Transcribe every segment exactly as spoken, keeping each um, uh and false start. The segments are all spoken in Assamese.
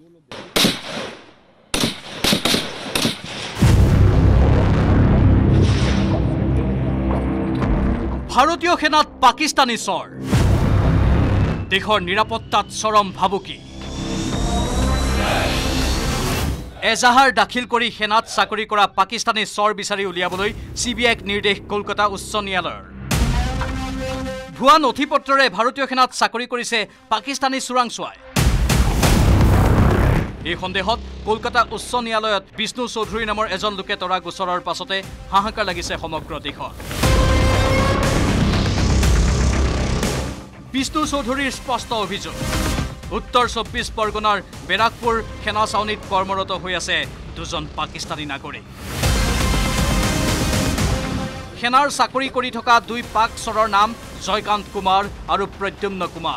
ভাৰতীয় সেনাত পাকিস্তানী চৰ দেশৰ নিৰাপত্তাত চৰম ভাবুকি এজাহাৰ দাখিল কৰি সেনাত চাকৰি কৰা পাকিস্তানী চৰ বিচাৰি উলিয়াবলৈ সিবিআইক নিৰ্দেশ কলকাতা উচ্চ ন্যায়ালয়ৰ ভুৱা নথিপত্ৰৰে ভাৰতীয় সেনাত চাকৰি কৰিছে পাকিস্তানী চোৰাংচোৱাই এই সন্দেহত কলকাতা উচ্চ ন্যায়ালয়ত বিষ্ণু চৌধুৰী নামৰ এজন লোকে তৰা গোচৰৰ পাছতে হাহাকাৰ লাগিছে সমগ্ৰ দেশত বিষ্ণু চৌধুৰীৰ স্পষ্ট অভিযোগ উত্তৰ চব্বিশ পৰগনাৰ বেৰাকপুৰ সেনা চাউনীত কৰ্মৰত হৈ আছে দুজন পাকিস্তানী নাগৰিক সেনাৰ চাকৰি কৰি থকা দুই পাক চৰৰ নাম জয়কান্ত কুমাৰ আৰু প্ৰদ্যুম্ন কুমাৰ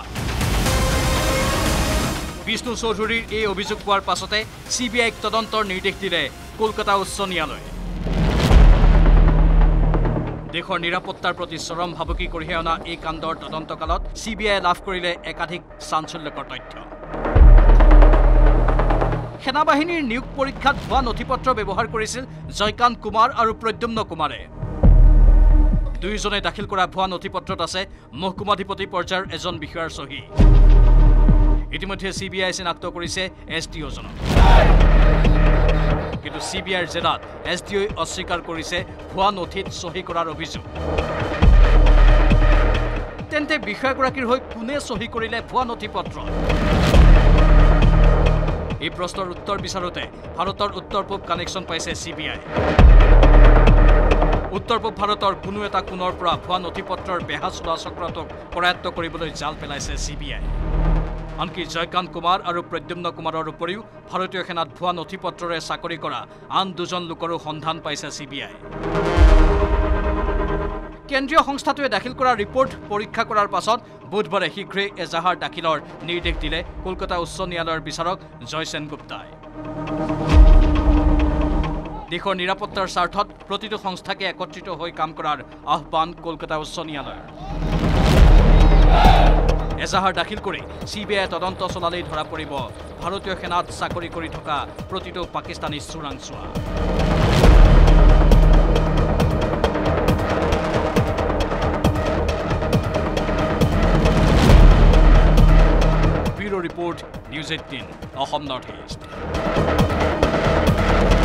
বিষ্ণু চৌধুৰীৰ এই অভিযোগ পোৱাৰ পাছতে সিবিআইক তদন্তৰ নিৰ্দেশ দিলে কলকাতা উচ্চ ন্যায়ালয়ে দেশৰ নিৰাপত্তাৰ প্ৰতি চৰম ভাবুকি কঢ়িয়াই অনা এই কাণ্ডৰ তদন্তকালত সিবিআই লাভ কৰিলে একাধিক চাঞ্চল্যকৰ তথ্য সেনাবাহিনীৰ নিয়োগ পৰীক্ষাত ভুৱা নথিপত্ৰ ব্যৱহাৰ কৰিছিল জয়কান্ত কুমাৰ আৰু প্ৰদ্যুম্ন কুমাৰে দুইজনে দাখিল কৰা ভুৱা নথিপত্ৰত আছে মহকুমাধিপতি পৰ্যায়ৰ এজন বিষয়াৰ চহী ইতিমধ্যে সিবিআই চিনাক্ত কৰিছে এছডিঅ'জনক কিন্তু সিবিআইৰ জেৰাত এছডিঅ'ই অস্বীকাৰ কৰিছে ভুৱা নথিত চহী কৰাৰ অভিযোগ তেন্তে বিষয়াগৰাকীৰ হৈ কোনে চহী কৰিলে ভুৱা নথিপত্ৰ এই প্ৰশ্নৰ উত্তৰ বিচাৰোতে ভাৰতৰ উত্তৰ পূব কানেকশ্যন পাইছে সিবিআই উত্তৰ পূব ভাৰতৰ কোনো এটা কোণৰ পৰা ভুৱা নথিপত্ৰৰ বেহা চলোৱা চক্ৰটোক কৰায়ত্ব কৰিবলৈ জাল পেলাইছে সিবিআই আনকি জয়কান্ত কুমাৰ আৰু প্ৰদ্যুম্ন কুমাৰৰ উপৰিও ভাৰতীয় সেনাত ভুৱা নথিপত্ৰৰে চাকৰি কৰা আন দুজন লোকৰো সন্ধান পাইছে সিবিআই কেন্দ্ৰীয় সংস্থাটোৱে দাখিল কৰা ৰিপৰ্ট পৰীক্ষা কৰাৰ পাছত বুধবাৰে শীঘ্ৰেই এজাহাৰ দাখিলৰ নিৰ্দেশ দিলে কলকাতা উচ্চ ন্যায়ালয়ৰ বিচাৰক জয়সেন গুপ্তাই দেশৰ নিৰাপত্তাৰ স্বাৰ্থত প্ৰতিটো সংস্থাকে একত্ৰিত হৈ কাম কৰাৰ আহ্বান কলকাতা উচ্চ ন্যায়ালয়ৰ এজাহাৰ দাখিল কৰি সিবিআই তদন্ত চলালেই ধৰা পৰিব ভাৰতীয় সেনাত চাকৰি কৰি থকা প্ৰতিটো পাকিস্তানী চোৰাংচোৱা bureau' report news eighteen Assam north east